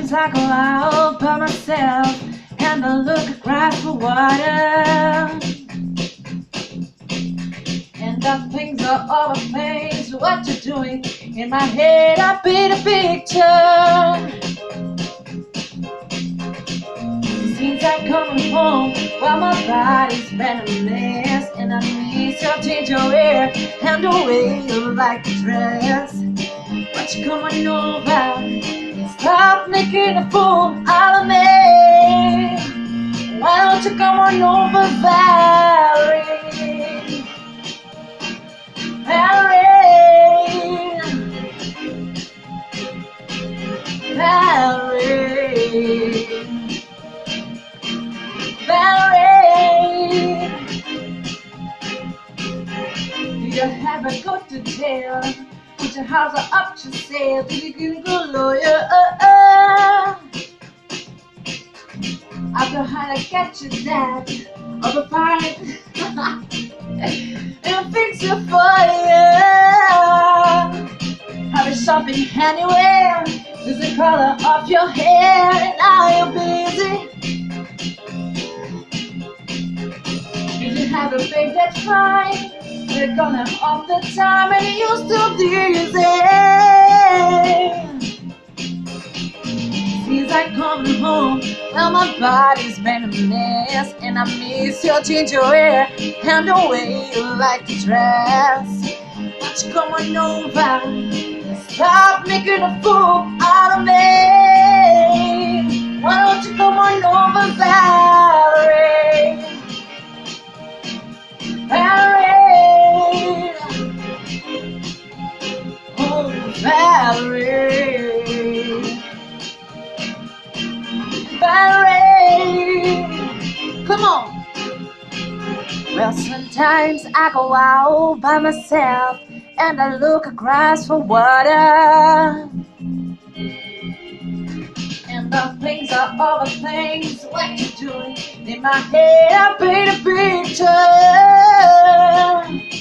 Sometimes I go out by myself and I look across for water, and I think of all the things what you're doing. In my head I paint a picture. Seems like coming home while my body's been a mess, and I miss your change your hair and the way you like to dress. Won't you come on over? Stop making a fool out of me. Why don't you come on over, Valerie? Valerie, Valerie, Valerie. Do you have a go to jail? Put your house up to sale. Do you get a good lawyer? I'll go how to get you that of a fight and fix it for you. I'll be shopping anywhere. Just the color of your hair, and are you busy? If you have a big that's fine. We're gonna off the time and you still dizzy. Seems like coming home, well my body's been a mess, and I miss your ginger hair and the way you like to dress. Won't you come on over? Stop making a fool out of me. Why don't you come on over, Valerie? Valerie, oh Valerie, Valerie, come on. Well, sometimes I go out by myself and I look across for water, and the things are all the things what you're doing. In my head I paint a picture.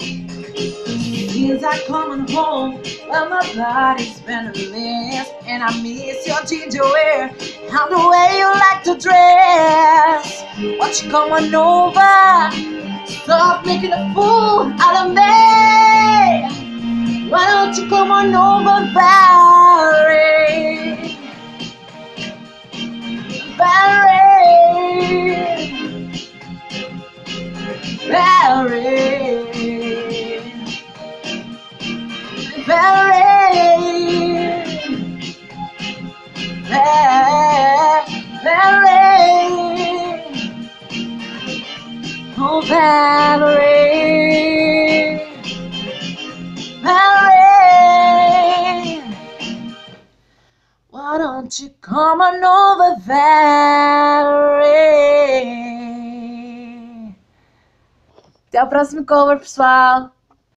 Feels like coming home, well my body's been a mess, and I miss your ginger hair and the way you like to dress. Won't you come on over? Stop making a fool out of me. Why don't you come on over, Valerie? Valerie, Valerie, Valerie, Valerie, oh Valerie, Valerie. Why don't you come on over, Valerie? Até o próximo cover, pessoal!